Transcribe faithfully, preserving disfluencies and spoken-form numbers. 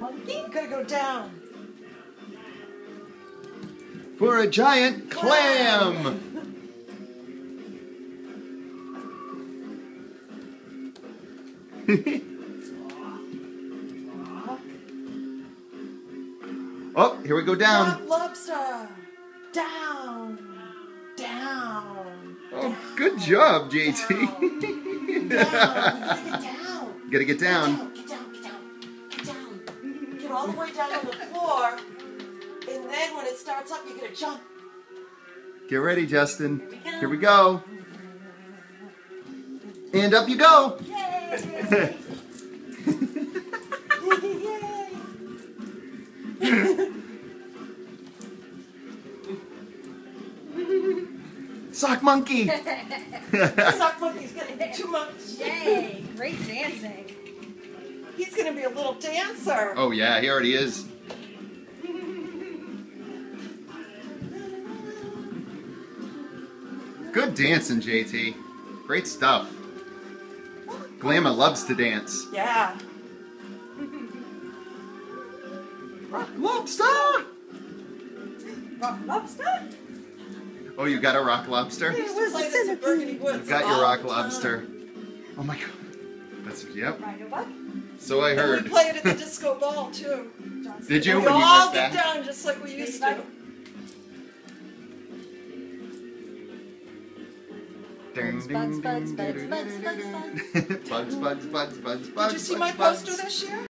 monkey. You gotta go down. For a giant clam. Oh, here we go down. Rock lobster. Down. Down. Oh, down, good job, J T. Down. Down. You gotta get down. Gotta get down. Get down, get down, get down. Get down. Get all the way down on the floor. And then when it starts up, you're gonna jump. Get ready, Justin. Here we go. Here we go. And up you go. Yay! Sock monkey. Sock monkey's gonna be too much. Yay! Great dancing. He's gonna be a little dancer. Oh yeah, he already is. Good dancing, J T. Great stuff. Glama loves to dance. Yeah. Rock lobster! Rock lobster? Oh, you got a rock lobster? He was like this in Burgundy Woods. You got your all rock the lobster. time. Oh my god. That's, yep. Rhino buck. So I And heard. we played at the disco ball too. Did you We when you all went get back? down just like we used to. Ding, Bugs, ding, bugs, ding, bugs, ding, bugs, ding, bugs, ding, ding. Bugs, bugs, bugs, bugs, bugs. Did you see my bugs, poster bugs. this year?